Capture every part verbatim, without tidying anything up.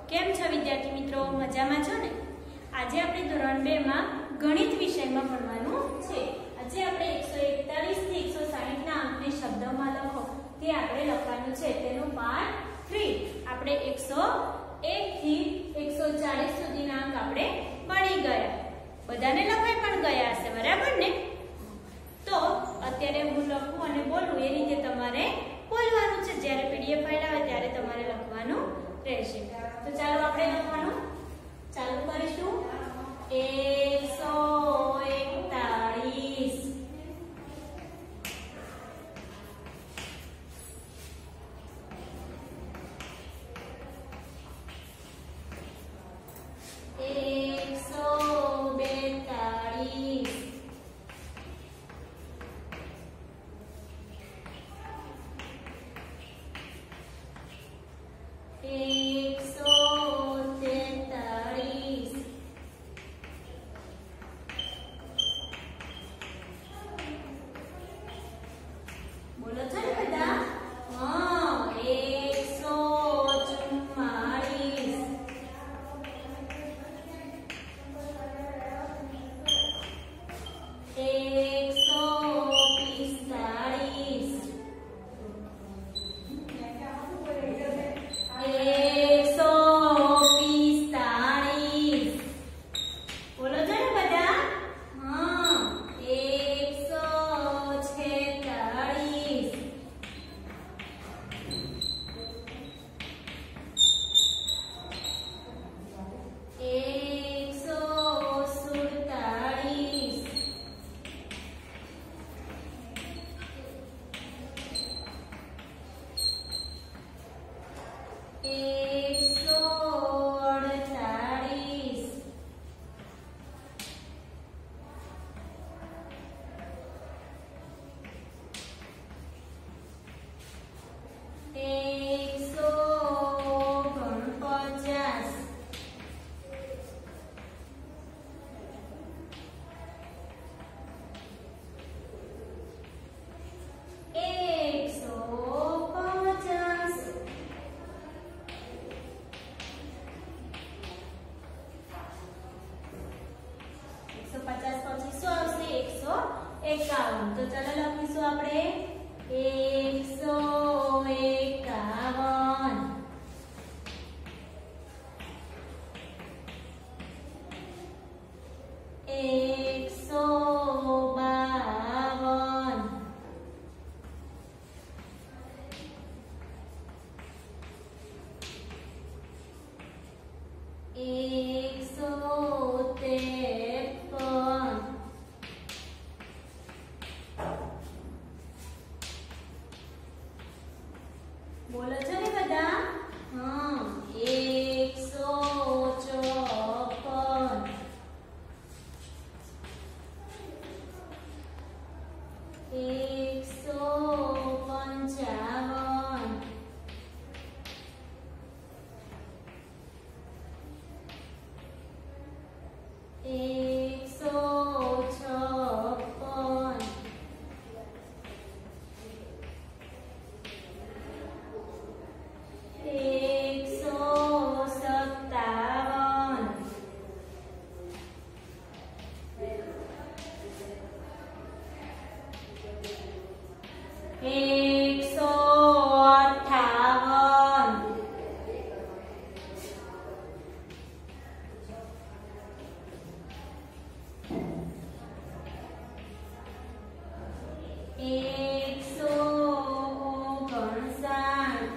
કેમ છો વિદ્યાર્થી મિત્રો? મજામાં છો ને? આજે આપણે ધોરણ બે માં ગણિત વિષયમાં ભણવાનું છે. આજે આપણે એકસો એકતાલીસ થી એકસો સાહીઠ ના અંકને શબ્દોમાં લખો તે આપણે લખવાનું છે. તેનો પાર્ટ ત્રણ. આપણે એકસો એક થી એકસો ચાલીસ સુધીના અંક આપણે ભણી ગયા. બધાને લખાઈ પણ ગયા હશે, બરાબર ને? તો અત્યારે હું લખું અને બોલું એ રીતે તમારે બોલવાનું છે. જ્યારે પીડીએફ ફાઇલ આવે ત્યારે તમારે લખવાનું રહેશે. તો ચાલો આપણે લખવાનું ચાલુ કરીશું. એકસો એકતાલીસ, એકસો બેતાલીસ, એકસો તેતાલીસ, બોલો છો ને બધા? હા. એકસો ચુમ્માળીસ, એકસો પિસ્તાળીસ, એકસો પિસ્તાળીસ, બોલો છો ને બધા? હા. એકસો છેતાળીસ, એકસો સુડતાળીસ, એકસો અડતાળીસ, એકસો ઓગણપચાસ, એકસો પચાસ, એકસો પચાસ પછી શું આવશે? એકસો એકાવન. તો ચાલો લખીશું આપણે એકસો એકાવન, એકસો બાવન, એકસો ત્રેપન, બોલો છો ને બધા? હા. એકસો ચોપન, એકસો પંચાવન, એકસો છપ્પન, એકસો સત્તાવન, એકસો અઠાવન, એકસો ઓગણસાઠ,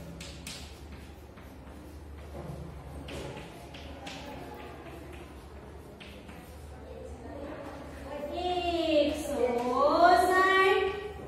એકસો સાઠ,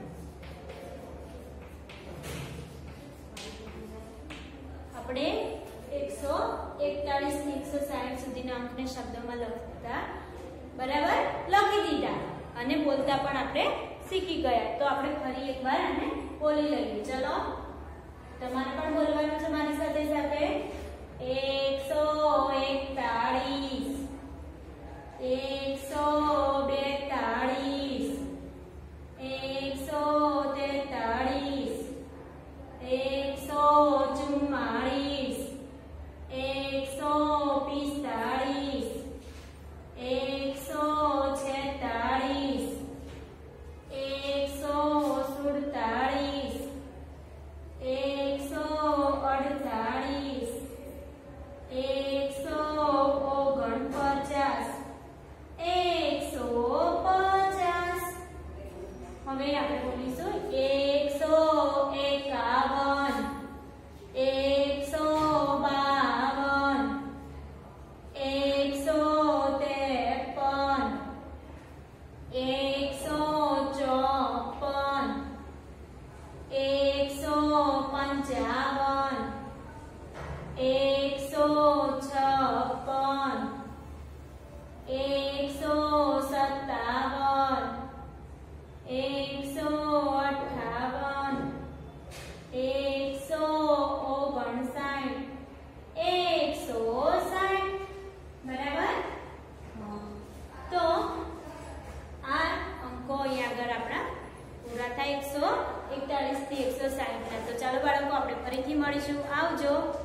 આપણે એકસો એકતાલીસ થી એકસો સાઠ સુધીના અંકને શબ્દોમાં લખતા બરાબર લખી દીધા અને બોલતા પણ આપણે શીખી ગયા. તો આપણે ફરી એકવાર આને બોલી લઈએ. ચલો, તમારે પણ બોલવાનું છે મારી સાથે સાથે. એકસો એકતાલીસ, એકસો બેતાલીસ, એકસો તેતાલીસ, એકસો ચુમ્માળીસ, એક એકસો છપ્પન, એકસો સત્તાવન, એકસો અઠાવન, એકસો ઓગણસાઠ, એકસો સાઠ. બરાબર. તો આ અંકો અહીં આગળ આપણા પૂરા થાય એકસો એકતાલીસ થી એકસો સાઠ ના. તો ચાલો બાળકો આપણે ફરીથી મળીશું. આવજો.